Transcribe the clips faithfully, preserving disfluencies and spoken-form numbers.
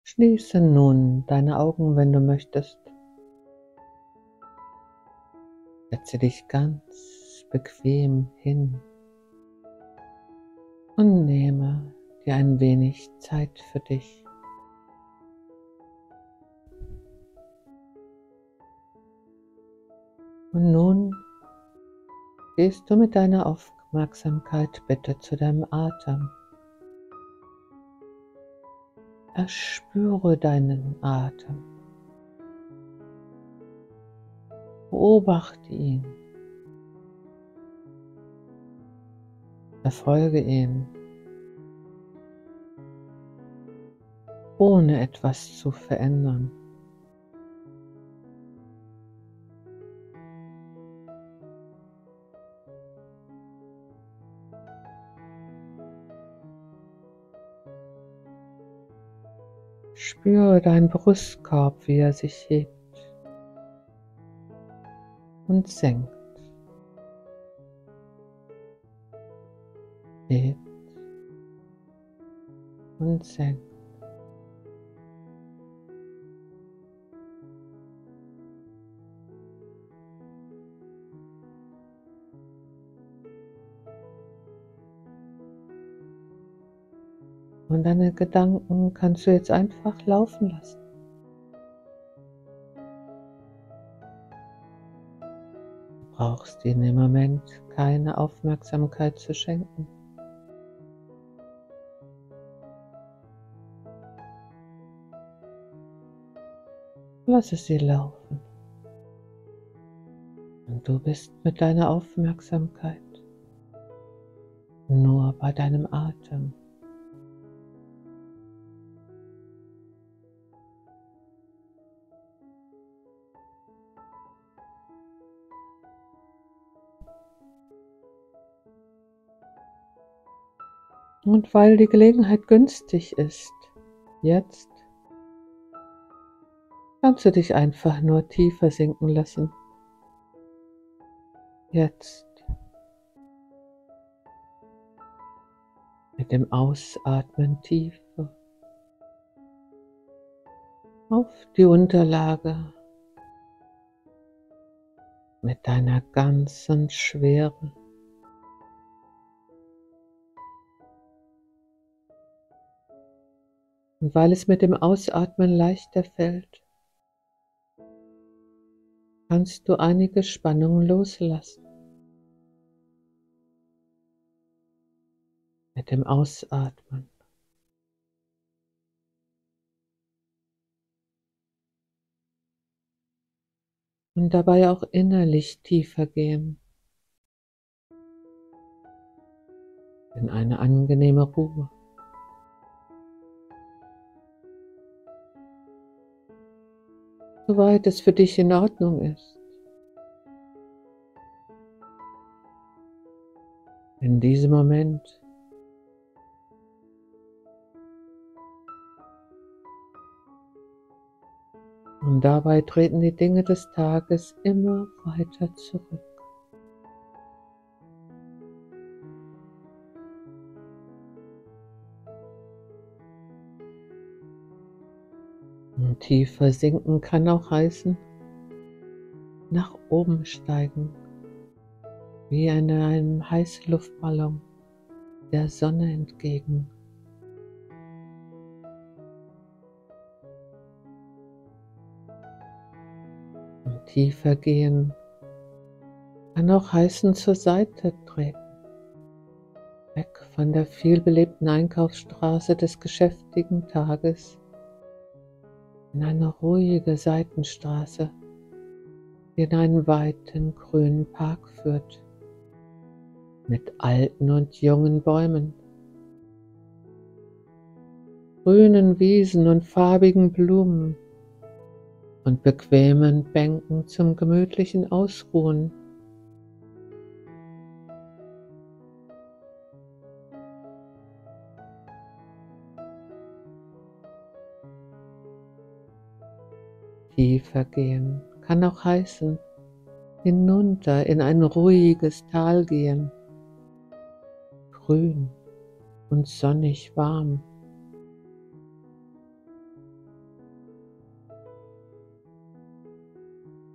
Schließe nun deine Augen, wenn du möchtest. Setze dich ganz bequem hin und nehme dir ein wenig Zeit für dich. Und nun gehst du mit deiner Aufmerksamkeit bitte zu deinem Atem. Erspüre deinen Atem. Beobachte ihn. Verfolge ihn, ohne etwas zu verändern. Spüre deinen Brustkorb, wie er sich hebt und senkt, hebt und senkt. Und deine Gedanken kannst du jetzt einfach laufen lassen. Du brauchst ihnen im Moment keine Aufmerksamkeit zu schenken. Lasse sie laufen. Und du bist mit deiner Aufmerksamkeit nur bei deinem Atem. Und weil die Gelegenheit günstig ist, jetzt kannst du dich einfach nur tiefer sinken lassen. Jetzt mit dem Ausatmen tiefer auf die Unterlage mit deiner ganzen Schwere. Und weil es mit dem Ausatmen leichter fällt, kannst du einige Spannungen loslassen. Mit dem Ausatmen. Und dabei auch innerlich tiefer gehen. In eine angenehme Ruhe. Soweit es für dich in Ordnung ist. In diesem Moment und dabei treten die Dinge des Tages immer weiter zurück. Und tiefer sinken kann auch heißen, nach oben steigen, wie in einem Heißluftballon der Sonne entgegen. Und tiefer gehen kann auch heißen, zur Seite treten, weg von der vielbelebten Einkaufsstraße des geschäftigen Tages in eine ruhige Seitenstraße, die in einen weiten grünen Park führt, mit alten und jungen Bäumen, grünen Wiesen und farbigen Blumen und bequemen Bänken zum gemütlichen Ausruhen. Tiefer gehen kann auch heißen, hinunter in ein ruhiges Tal gehen, grün und sonnig warm.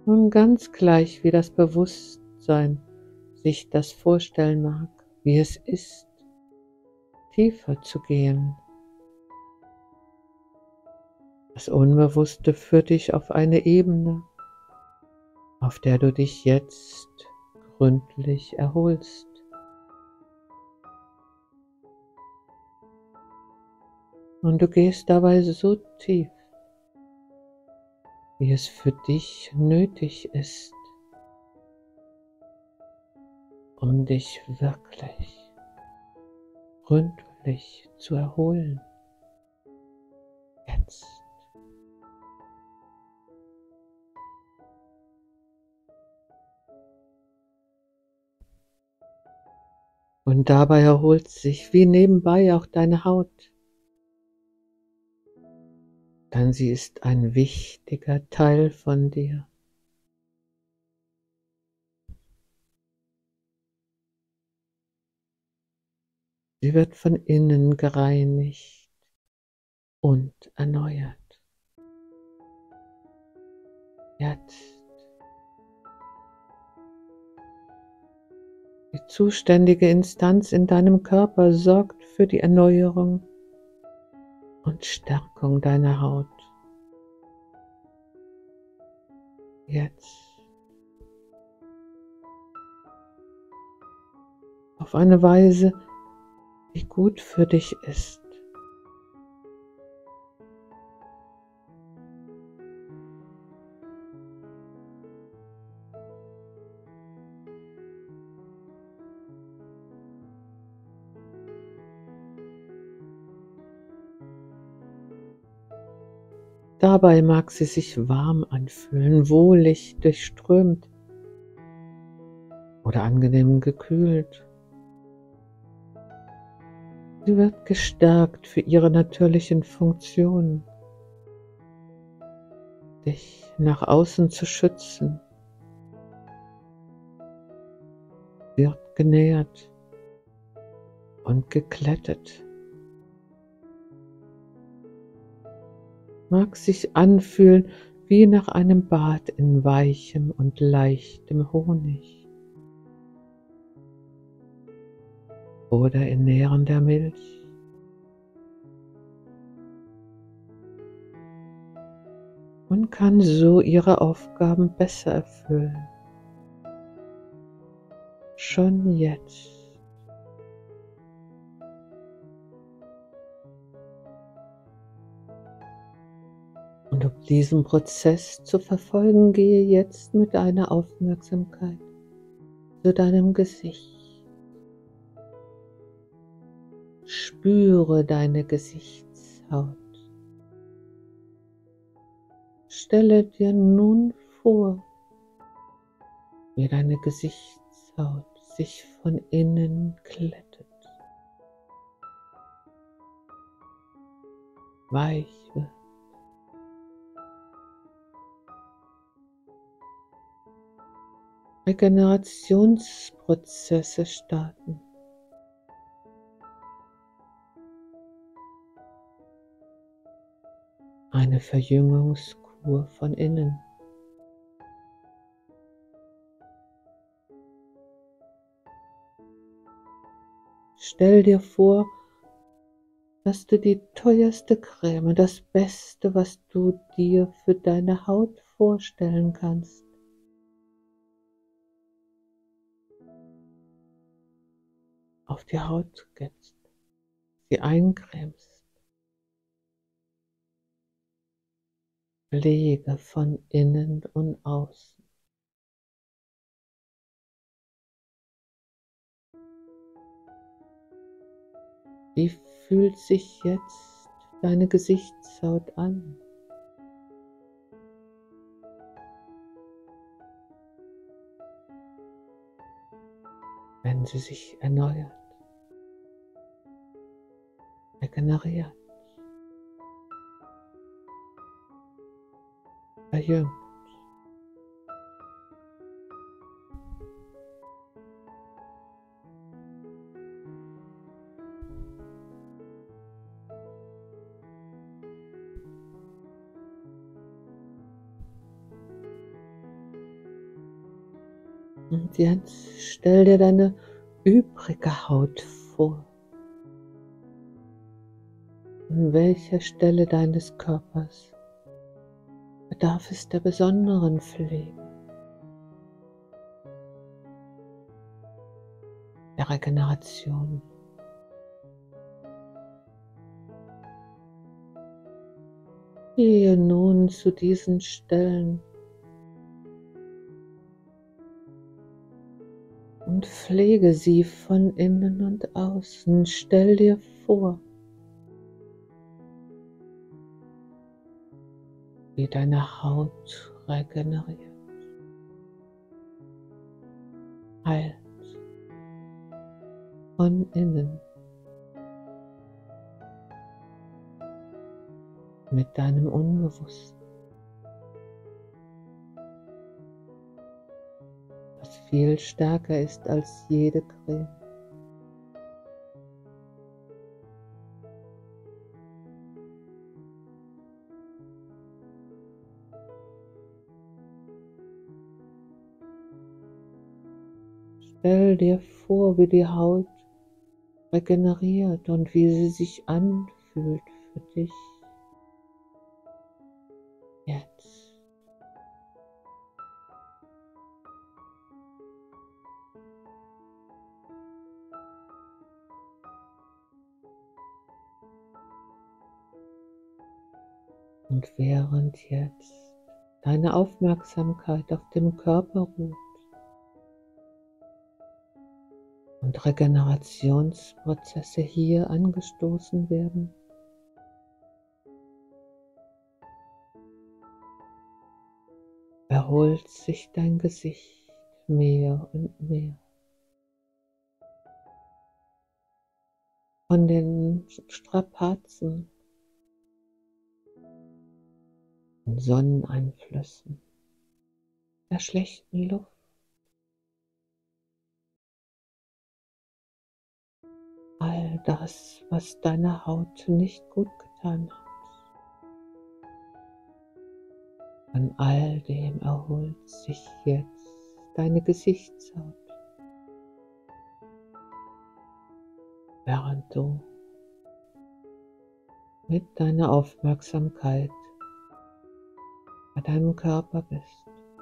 Und ganz gleich, wie das Bewusstsein sich das vorstellen mag, wie es ist, tiefer zu gehen. Das Unbewusste führt dich auf eine Ebene, auf der du dich jetzt gründlich erholst. Und du gehst dabei so tief, wie es für dich nötig ist, um dich wirklich gründlich zu erholen. Jetzt. Und dabei erholt sich wie nebenbei auch deine Haut, denn sie ist ein wichtiger Teil von dir. Sie wird von innen gereinigt und erneuert. Jetzt. Die zuständige Instanz in deinem Körper sorgt für die Erneuerung und Stärkung deiner Haut. Jetzt. Auf eine Weise, die gut für dich ist. Dabei mag sie sich warm anfühlen, wohlig durchströmt oder angenehm gekühlt. Sie wird gestärkt für ihre natürlichen Funktionen, dich nach außen zu schützen. Wird genährt und geklettet. Mag sich anfühlen wie nach einem Bad in weichem und leichtem Honig oder in nährender Milch. Und kann so ihre Aufgaben besser erfüllen. Schon jetzt. Und um diesen Prozess zu verfolgen, gehe jetzt mit deiner Aufmerksamkeit zu deinem Gesicht. Spüre deine Gesichtshaut. Stelle dir nun vor, wie deine Gesichtshaut sich von innen glättet, weich wird. Regenerationsprozesse starten. Eine Verjüngungskur von innen. Stell dir vor, dass du die teuerste Creme, das Beste, was du dir für deine Haut vorstellen kannst, auf die Haut gibst, sie eincremst. Pflege von innen und außen. Wie fühlt sich jetzt deine Gesichtshaut an? Wenn sie sich erneuert, regeneriert, verjüngt. Und jetzt stell dir deine übrige Haut vor. An welcher Stelle deines Körpers bedarf es der besonderen Pflege, der Regeneration? Gehe nun zu diesen Stellen und pflege sie von innen und außen. Stell dir vor, wie deine Haut regeneriert, heilt von innen mit deinem Unbewussten, was viel stärker ist als jede Creme. Stell dir vor, wie die Haut regeneriert und wie sie sich anfühlt für dich jetzt. Und während jetzt deine Aufmerksamkeit auf dem Körper ruht und Regenerationsprozesse hier angestoßen werden, erholt sich dein Gesicht mehr und mehr von den Strapazen und Sonneneinflüssen, der schlechten Luft, all das, was deiner Haut nicht gut getan hat. Von all dem erholt sich jetzt deine Gesichtshaut, während du mit deiner Aufmerksamkeit bei deinem Körper bist.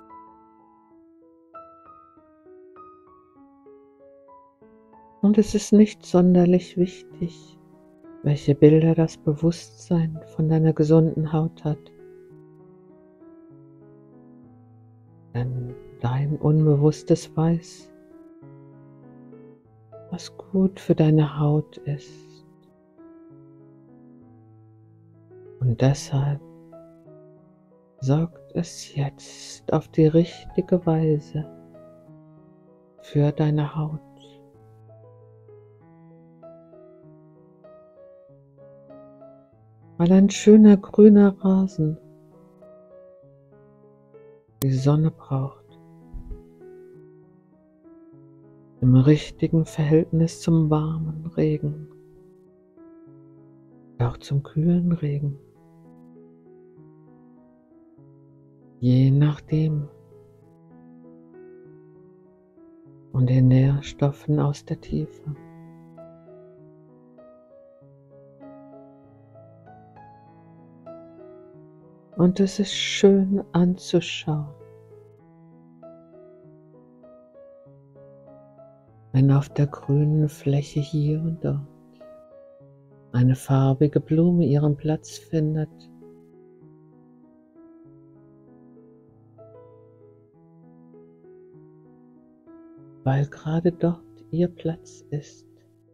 Und es ist nicht sonderlich wichtig, welche Bilder das Bewusstsein von deiner gesunden Haut hat. Denn dein Unbewusstes weiß, was gut für deine Haut ist. Und deshalb sorgt es jetzt auf die richtige Weise für deine Haut. Weil ein schöner grüner Rasen die Sonne braucht, im richtigen Verhältnis zum warmen Regen, auch zum kühlen Regen, je nachdem, und den Nährstoffen aus der Tiefe. Und es ist schön anzuschauen, wenn auf der grünen Fläche hier und dort eine farbige Blume ihren Platz findet. Weil gerade dort ihr Platz ist.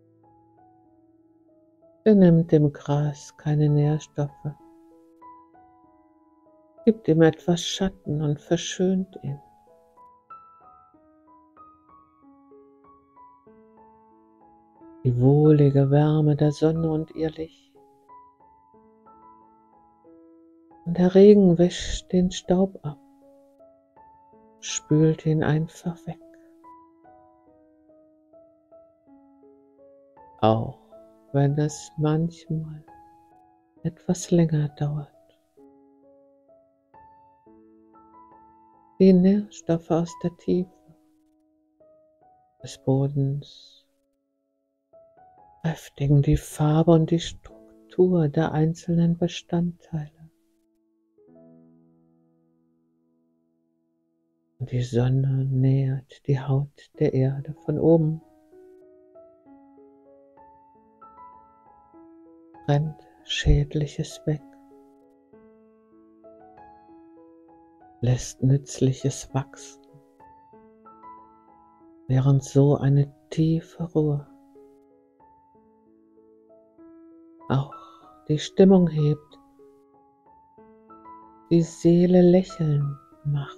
Benimmt dem Gras keine Nährstoffe, gibt ihm etwas Schatten und verschönt ihn. Die wohlige Wärme der Sonne und ihr Licht. Und der Regen wäscht den Staub ab, spült ihn einfach weg. Auch wenn es manchmal etwas länger dauert. Die Nährstoffe aus der Tiefe des Bodens, kräftigen die Farbe und die Struktur der einzelnen Bestandteile. Und die Sonne nährt die Haut der Erde von oben, brennt Schädliches weg, lässt Nützliches wachsen, während so eine tiefe Ruhe auch die Stimmung hebt, die Seele lächeln macht.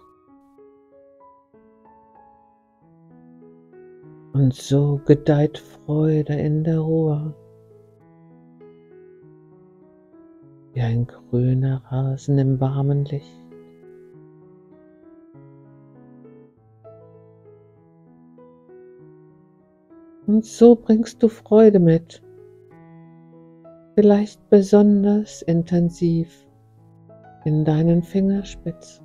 Und so gedeiht Freude in der Ruhe, wie ein grüner Rasen im warmen Licht. Und so bringst du Freude mit, vielleicht besonders intensiv in deinen Fingerspitzen,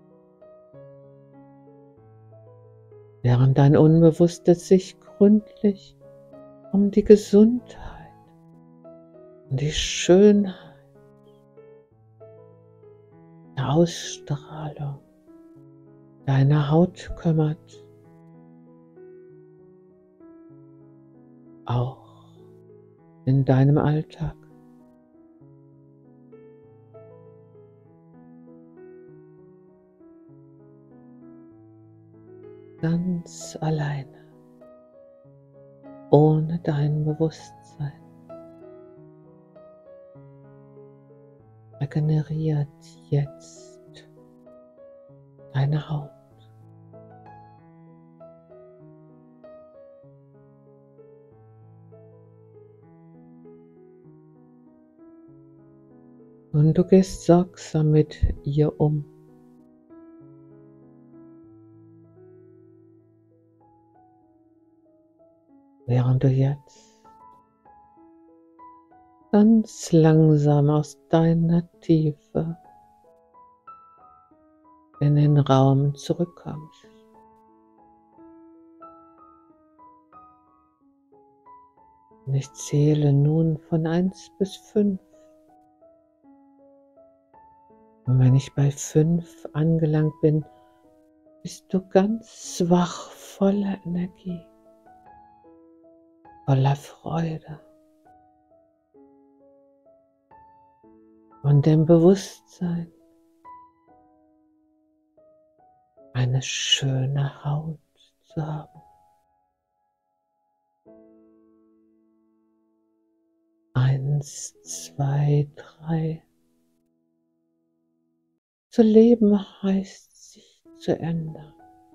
während dein Unbewusstes sich gründlich um die Gesundheit und die Schönheit, die Ausstrahlung deiner Haut kümmert, auch in deinem Alltag. Ganz alleine, ohne dein Bewusstsein, regeneriert jetzt deine Haut. Und du gehst sorgsam mit ihr um. Während du jetzt ganz langsam aus deiner Tiefe in den Raum zurückkommst. Und ich zähle nun von eins bis fünf. Und wenn ich bei fünf angelangt bin, bist du ganz wach, voller Energie, voller Freude und dem Bewusstsein, eine schöne Haut zu haben. Eins, zwei, drei. Zu leben heißt, sich zu ändern.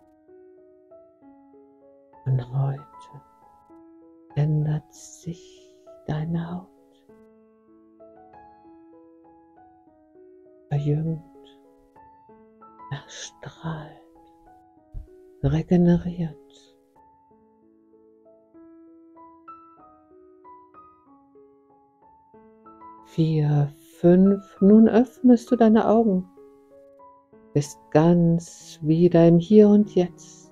Und heute ändert sich deine Haut. Verjüngt, erstrahlt, regeneriert. Vier, fünf, nun öffnest du deine Augen, bist ganz wieder im Hier und Jetzt.